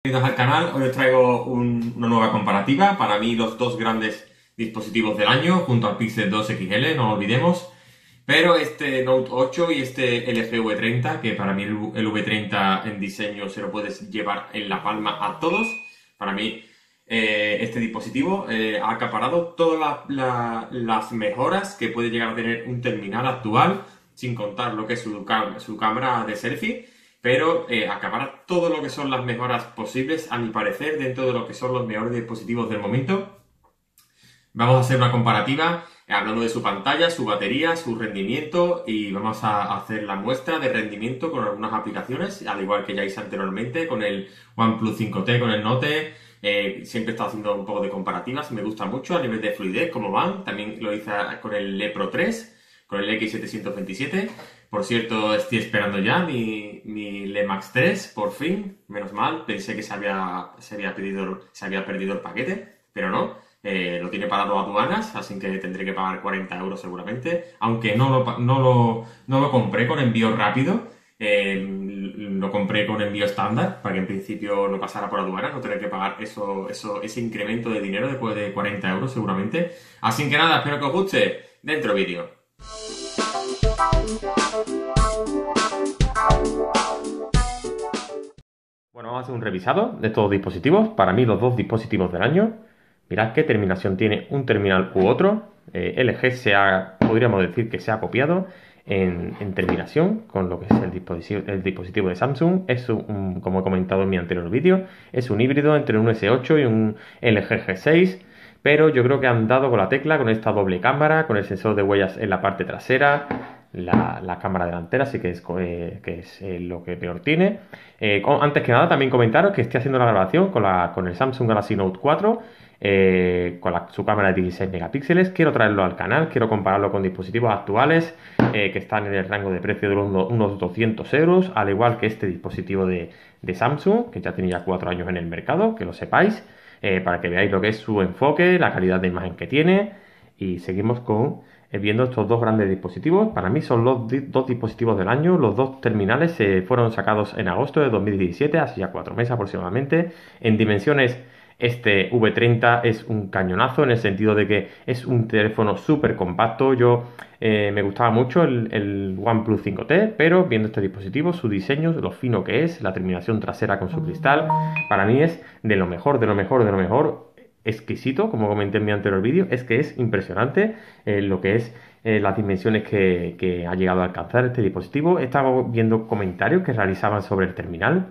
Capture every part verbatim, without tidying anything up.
Bienvenidos al canal. Hoy os traigo un- una nueva comparativa. Para mí los dos grandes dispositivos del año junto al Pixel dos X L, no lo olvidemos. Pero este Note ocho y este L G V treinta, que para mí el, el V treinta en diseño se lo puedes llevar en la palma a todos. Para mí eh, este dispositivo eh, ha acaparado todas la- la- las mejoras que puede llegar a tener un terminal actual, sin contar lo que es su, cam- su cámara de selfie. Pero eh, acapara todo lo que son las mejoras posibles, a mi parecer, dentro de lo que son los mejores dispositivos del momento. Vamos a hacer una comparativa eh, hablando de su pantalla, su batería, su rendimiento y vamos a hacer la muestra de rendimiento con algunas aplicaciones, al igual que ya hice anteriormente con el OnePlus cinco T, con el Note. Eh, siempre he estado haciendo un poco de comparativas, me gusta mucho a nivel de fluidez, cómo van. También lo hice con el Le Pro tres, con el X setecientos veintisiete. Por cierto, estoy esperando ya mi, mi Le Max tres, por fin, menos mal. Pensé que se había, se había, pedido, se había perdido el paquete, pero no. Eh, lo tiene parado aduanas, así que tendré que pagar cuarenta euros seguramente. Aunque no lo, pa- no lo, no lo compré con envío rápido, eh, lo compré con envío estándar, para que en principio lo pasara por aduanas, no tener que pagar eso, eso, ese incremento de dinero después de cuarenta euros seguramente. Así que nada, espero que os guste. Dentro vídeo. Bueno, vamos a hacer un revisado de estos dispositivos. Para mí, los dos dispositivos del año. Mirad qué terminación tiene un terminal u otro. Eh, L G se ha, podríamos decir que se ha copiado en, en terminación con lo que es el dispositivo, el dispositivo de Samsung. Es un, como he comentado en mi anterior vídeo, es un híbrido entre un S ocho y un L G G seis. Pero yo creo que han dado con la tecla, con esta doble cámara, con el sensor de huellas en la parte trasera, la, la cámara delantera, sí que es, eh, que es eh, lo que peor tiene. Eh, con- antes que nada, también comentaros que estoy haciendo la grabación con, la, con el Samsung Galaxy Note cuatro, eh, con la- su cámara de dieciséis megapíxeles. Quiero traerlo al canal, quiero compararlo con dispositivos actuales eh, que están en el rango de precio de unos, unos doscientos euros, al igual que este dispositivo de, de Samsung, que ya tenía cuatro años en el mercado, que lo sepáis, eh, para que veáis lo que es su enfoque, la calidad de imagen que tiene. Y seguimos con eh, viendo estos dos grandes dispositivos. Para mí son los di- dos dispositivos del año. Los dos terminales eh, fueron sacados en agosto de dos mil diecisiete, hace ya cuatro meses aproximadamente. En dimensiones, este V treinta es un cañonazo en el sentido de que es un teléfono súper compacto. Yo eh, me gustaba mucho el, el OnePlus cinco T, pero viendo este dispositivo, su diseño, lo fino que es, la terminación trasera con su cristal, para mí es de lo mejor, de lo mejor, de lo mejor. Exquisito, como comenté en mi anterior vídeo. Es que es impresionante eh, lo que es eh, las dimensiones que, que ha llegado a alcanzar este dispositivo. He estado viendo comentarios que realizaban sobre el terminal,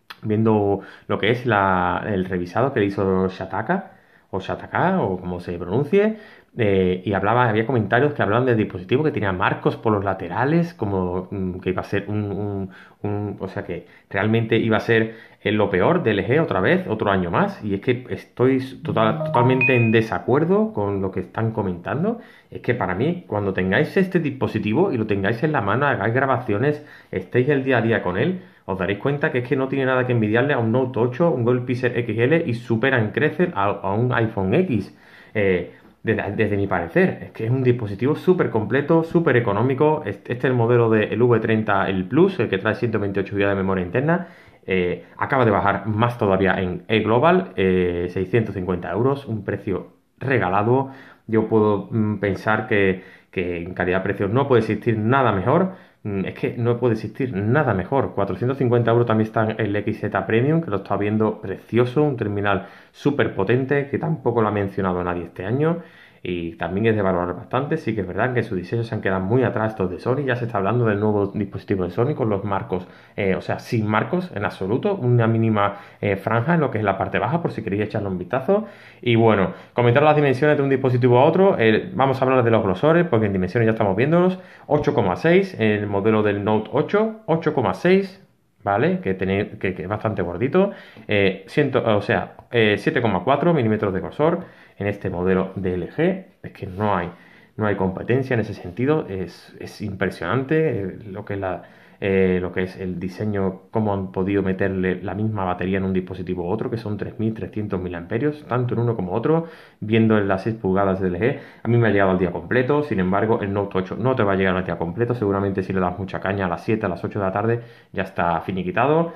viendo lo que es la- el revisado que le hizo Shataka, o Shataka, o como se pronuncie, eh, y hablaba, había comentarios que hablaban del dispositivo que tenía marcos por los laterales, como mm, que iba a ser un, un- un- o sea que realmente iba a ser eh, lo peor de L G otra vez, otro año más, y es que estoy total- totalmente en desacuerdo con lo que están comentando. Es que para mí, cuando tengáis este dispositivo y lo tengáis en la mano, hagáis grabaciones, estéis el día a día con él, os daréis cuenta que es que no tiene nada que envidiarle a un Note ocho, un Google Pixel X L y supera en creces a, a un iPhone X. Eh, desde, desde mi parecer, es que es un dispositivo súper completo, súper económico. Este es el modelo del V treinta, el Plus, el que trae ciento veintiocho gigas de memoria interna. Eh, acaba de bajar más todavía en eGlobal, eh, seiscientos cincuenta euros, un precio regalado. Yo puedo mm, pensar que, que en calidad-precio no puede existir nada mejor. Mm, Es que no puede existir nada mejor. cuatrocientos cincuenta euros también está el X Z Premium, que lo está viendo precioso, un terminal súper potente, que tampoco lo ha mencionado nadie este año. Y también es de valorar bastante. Sí que es verdad que sus diseños se han quedado muy atrás estos de Sony. Ya se está hablando del nuevo dispositivo de Sony con los marcos, eh, o sea, sin marcos en absoluto. Una mínima eh, franja en lo que es la parte baja, por si queréis echarle un vistazo. Y bueno, comentar las dimensiones de un dispositivo a otro. Eh, vamos a hablar de los grosores, porque en dimensiones ya estamos viéndolos. ocho coma seis, el modelo del Note ocho, ocho coma seis. ¿Vale? Que, tenéis, que, que es bastante gordito. Eh, ciento, o sea, eh, siete coma cuatro milímetros de grosor en este modelo de L G. Es que no hay, no hay competencia en ese sentido. Es, es impresionante eh, lo que es la, eh, lo que es el diseño, cómo han podido meterle la misma batería en un dispositivo u otro, que son tres mil trescientos miliamperios, tanto en uno como otro, viendo en las seis pulgadas de L G. A mí me ha llegado al día completo. Sin embargo, el Note ocho no te va a llegar al día completo. Seguramente si le das mucha caña a las siete, a las ocho de la tarde, ya está finiquitado.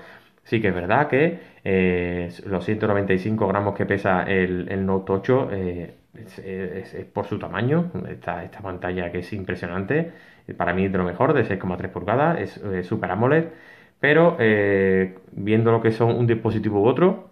Sí que es verdad que eh, los ciento noventa y cinco gramos que pesa el, el Note ocho eh, es, es- es por su tamaño, esta, esta pantalla que es impresionante, eh, para mí de lo mejor, de seis coma tres pulgadas, es eh, Super AMOLED, pero eh, viendo lo que son un dispositivo u otro,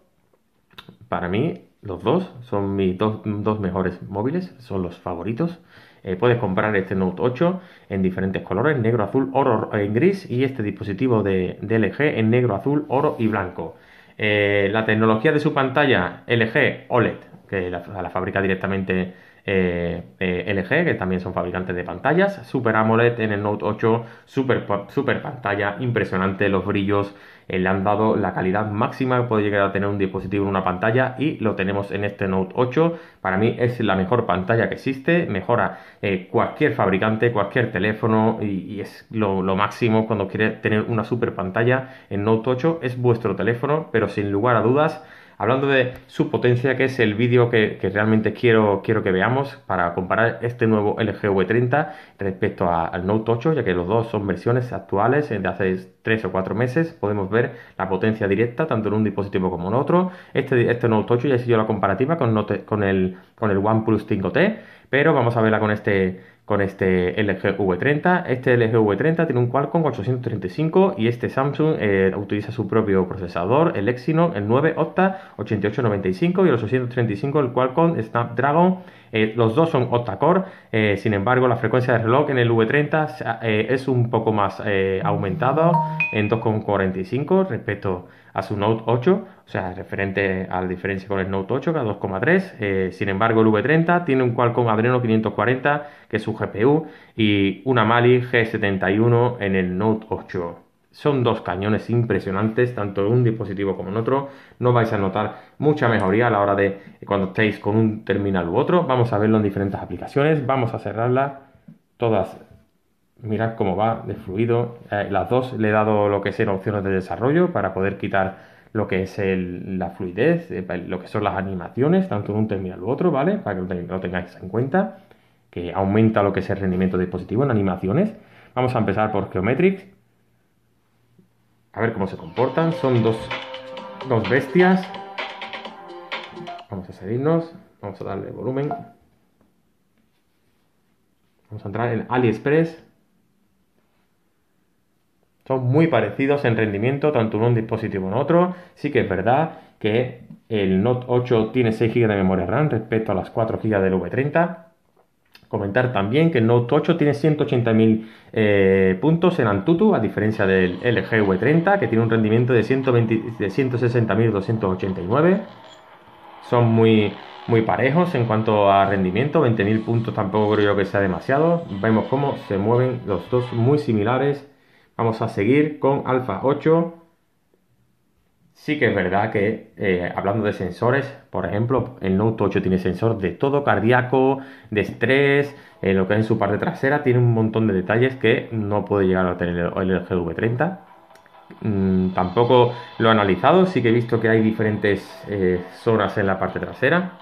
para mí, los dos son mis dos, dos mejores móviles, son los favoritos. Eh, puedes comprar este Note ocho en diferentes colores, negro, azul, oro, en gris y este dispositivo de, de L G en negro, azul, oro y blanco. Eh, la tecnología de su pantalla L G OLED, que la, la fabrica directamente eh, eh, L G, que también son fabricantes de pantallas. Super AMOLED en el Note ocho, super, super pantalla, impresionante los brillos, eh, le han dado la calidad máxima que puede llegar a tener un dispositivo en una pantalla y lo tenemos en este Note ocho. Para mí es la mejor pantalla que existe, mejora eh, cualquier fabricante, cualquier teléfono y, y es lo, lo máximo cuando quiere tener una super pantalla. En Note ocho es vuestro teléfono, pero sin lugar a dudas. Hablando de su potencia, que es el vídeo que, que realmente quiero, quiero que veamos para comparar este nuevo L G V treinta respecto a- al Note ocho, ya que los dos son versiones actuales eh, de hace tres o cuatro meses. Podemos ver la potencia directa tanto en un dispositivo como en otro. Este, este Note ocho ya he sido la comparativa con, Note- con el, con el OnePlus cinco T, pero vamos a verla con este, con este L G V treinta. Este L G V treinta tiene un Qualcomm ochocientos treinta y cinco y este Samsung eh, utiliza su propio procesador, el Exynos, el nueve Octa ochenta y ocho noventa y cinco y el ochocientos treinta y cinco el Qualcomm Snapdragon. Eh, los dos son octa-core, eh, sin embargo la frecuencia de reloj en el V treinta eh, es un poco más eh, aumentada en dos coma cuarenta y cinco respecto a su Note ocho, o sea, referente a la diferencia con el Note ocho, que a dos coma tres. Eh, sin embargo, el V treinta tiene un Qualcomm Adreno quinientos cuarenta, que es su G P U, y una Mali G setenta y uno en el Note ocho. Son dos cañones impresionantes, tanto en un dispositivo como en otro. No vais a notar mucha mejoría a la hora de cuando estéis con un terminal u otro. Vamos a verlo en diferentes aplicaciones. Vamos a cerrarlas todas. Mirad cómo va de fluido. Eh, las dos le he dado lo que son opciones de desarrollo para poder quitar lo que es el- la fluidez, eh, lo que son las animaciones, tanto en un terminal u otro, ¿vale? Para que lo, ten- lo tengáis en cuenta, que aumenta lo que es el rendimiento del dispositivo en animaciones. Vamos a empezar por Geometric. A ver cómo se comportan. Son dos, dos bestias. Vamos a seguirnos. Vamos a darle volumen. Vamos a entrar en AliExpress. Son muy parecidos en rendimiento, tanto en un dispositivo como en otro. Sí que es verdad que el Note ocho tiene seis gigas de memoria RAM respecto a las cuatro gigas del V treinta. Comentar también que el Note ocho tiene ciento ochenta mil eh, puntos en Antutu, a diferencia del L G V treinta, que tiene un rendimiento de, ciento veinte, de ciento sesenta mil doscientos ochenta y nueve. Son muy, muy parejos en cuanto a rendimiento, veinte mil puntos tampoco creo yo que sea demasiado. Vemos cómo se mueven los dos muy similares. Vamos a seguir con Alpha ocho. Sí que es verdad que eh, hablando de sensores, por ejemplo, el Note ocho tiene sensor de todo cardíaco, de estrés, eh, lo que es en su parte trasera, tiene un montón de detalles que no puede llegar a tener el L G V treinta. Mm, tampoco lo he analizado, sí que he visto que hay diferentes eh, zonas en la parte trasera.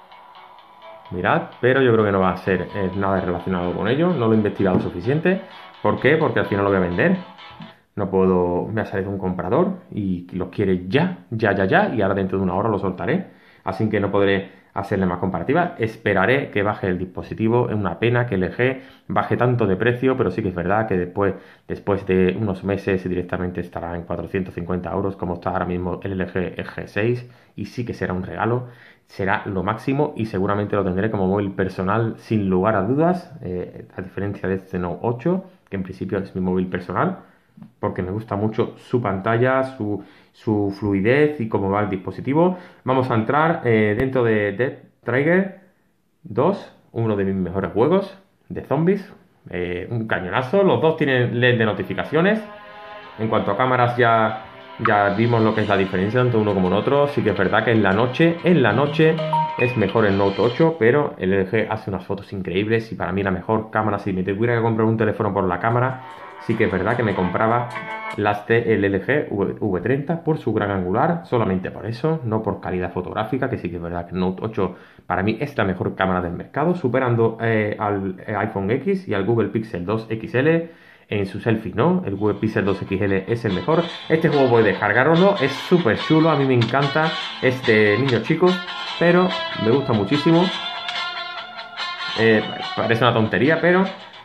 Mirad, pero yo creo que no va a ser eh, nada relacionado con ello, no lo he investigado suficiente. ¿Por qué? Porque al final lo voy a vender. No puedo, me ha salido un comprador y los quiere ya, ya, ya, ya, y ahora dentro de una hora lo soltaré. Así que no podré hacerle más comparativa. Esperaré que baje el dispositivo. Es una pena que el L G baje tanto de precio, pero sí que es verdad que después, después de unos meses directamente estará en cuatrocientos cincuenta euros, como está ahora mismo el L G G seis, y sí que será un regalo. Será lo máximo y seguramente lo tendré como móvil personal sin lugar a dudas, eh, a diferencia de este Note ocho, que en principio es mi móvil personal porque me gusta mucho su pantalla, su, su fluidez y cómo va el dispositivo. Vamos a entrar eh, dentro de Dead Trigger dos, uno de mis mejores juegos de zombies. Eh, un cañonazo, los dos tienen L E D de notificaciones. En cuanto a cámaras ya, ya vimos lo que es la diferencia entre uno como el otro. Sí que es verdad que en la noche, en la noche es mejor el Note ocho, pero el L G hace unas fotos increíbles y para mí la mejor cámara, si me tuviera que comprar un teléfono por la cámara, sí que es verdad que me compraba las del L G V treinta por su gran angular, solamente por eso, no por calidad fotográfica, que sí que es verdad que el Note ocho para mí es la mejor cámara del mercado, superando eh, al iPhone X y al Google Pixel dos X L. en su selfie, ¿no? El Google Pixel dos X L es el mejor. Este juego podéis descargarlo, es súper chulo, a mí me encanta, es de niños chicos, pero me gusta muchísimo. Eh, parece una tontería, pero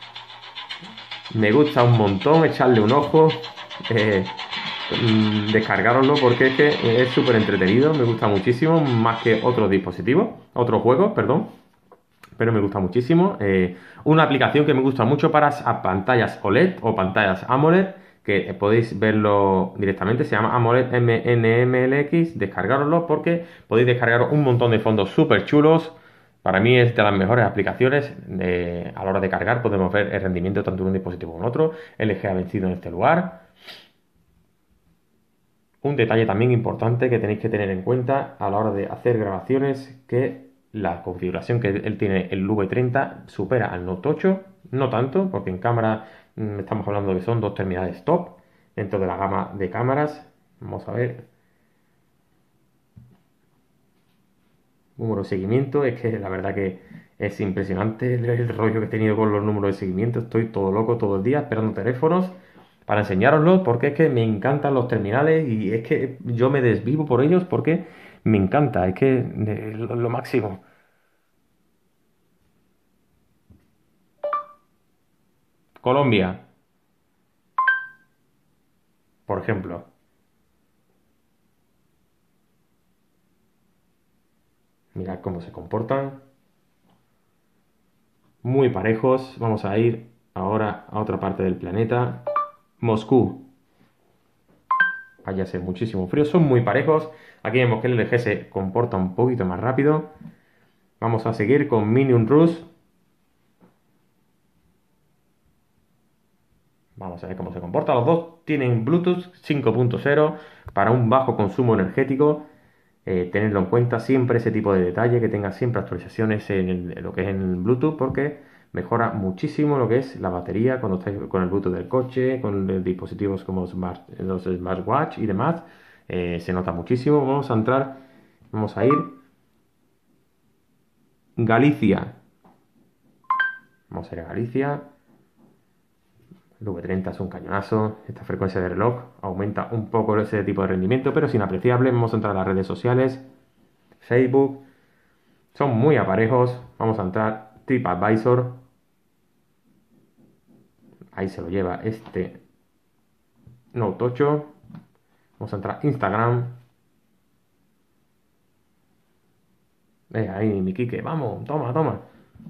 me gusta un montón echarle un ojo, eh, descargaroslo porque es que es súper entretenido, me gusta muchísimo, más que otros dispositivos, otros juegos, perdón, pero me gusta muchísimo. Eh, una aplicación que me gusta mucho para pantallas O L E D o pantallas AMOLED, que podéis verlo directamente, se llama AMOLED M N M L X, descargaroslo porque podéis descargar un montón de fondos súper chulos. Para mí es de las mejores aplicaciones. Eh, a la hora de cargar podemos ver el rendimiento tanto de un dispositivo como en otro. L G ha vencido en este lugar. Un detalle también importante que tenéis que tener en cuenta a la hora de hacer grabaciones, que la configuración que él tiene el V treinta supera al Note ocho, no tanto, porque en cámara mmm, estamos hablando de que son dos terminales top dentro de la gama de cámaras. Vamos a ver. Número de seguimiento, es que la verdad que es impresionante el, el rollo que he tenido con los números de seguimiento. Estoy todo loco todo el día esperando teléfonos para enseñároslos, porque es que me encantan los terminales y es que yo me desvivo por ellos porque me encanta, es que eh, lo, lo máximo. Colombia, por ejemplo. Mirad cómo se comportan. Muy parejos. Vamos a ir ahora a otra parte del planeta. Moscú. Allá hace muchísimo frío. Son muy parejos. Aquí vemos que el L G se comporta un poquito más rápido. Vamos a seguir con Minion Rus. Vamos a ver cómo se comporta. Los dos tienen Bluetooth cinco punto cero para un bajo consumo energético. Eh, tenerlo en cuenta siempre ese tipo de detalle, que tenga siempre actualizaciones en, el, en lo que es en el Bluetooth, porque mejora muchísimo lo que es la batería cuando estáis con el Bluetooth del coche, con dispositivos como smart, los smartwatch y demás. Eh, se nota muchísimo. Vamos a entrar, vamos a ir Galicia. Vamos a ir a Galicia. El V treinta es un cañonazo. Esta frecuencia de reloj aumenta un poco ese tipo de rendimiento, pero es inapreciable. Vamos a entrar a las redes sociales. Facebook. Son muy aparejos. Vamos a entrar TripAdvisor. Ahí se lo lleva este Note ocho. Vamos a entrar Instagram. Eh, ahí mi Kike. Vamos, toma, toma.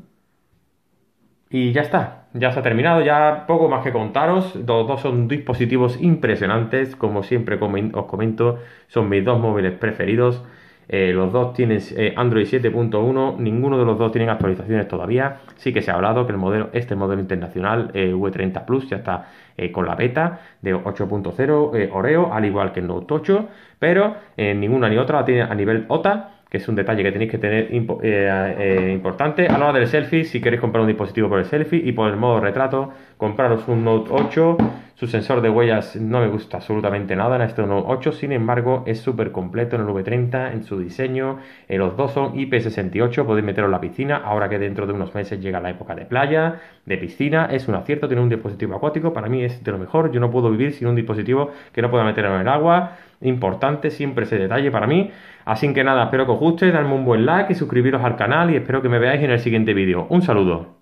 Y ya está, ya se ha terminado, ya poco más que contaros. Los dos son dispositivos impresionantes, como siempre os comento, son mis dos móviles preferidos. Eh, los dos tienen eh, Android siete punto uno, ninguno de los dos tienen actualizaciones todavía. Sí que se ha hablado que el modelo, este modelo internacional, eh, V treinta Plus, ya está eh, con la beta de ocho punto cero eh, Oreo, al igual que el Note ocho, pero eh, ninguna ni otra la tiene a nivel O T A, que es un detalle que tenéis que tener impo eh, eh, importante. A la hora del selfie, si queréis comprar un dispositivo por el selfie y por el modo retrato, compraros un Note ocho. Su sensor de huellas no me gusta absolutamente nada en este Note ocho, sin embargo es súper completo en el V treinta, en su diseño. Eh, los dos son I P sesenta y ocho, podéis meterlo en la piscina, ahora que dentro de unos meses llega la época de playa, de piscina. Es un acierto tener un dispositivo acuático, para mí es de lo mejor. Yo no puedo vivir sin un dispositivo que no pueda meterlo en el agua. Importante siempre ese detalle para mí. Así que nada, espero que os guste, dadme un buen like y suscribiros al canal y espero que me veáis en el siguiente vídeo. Un saludo.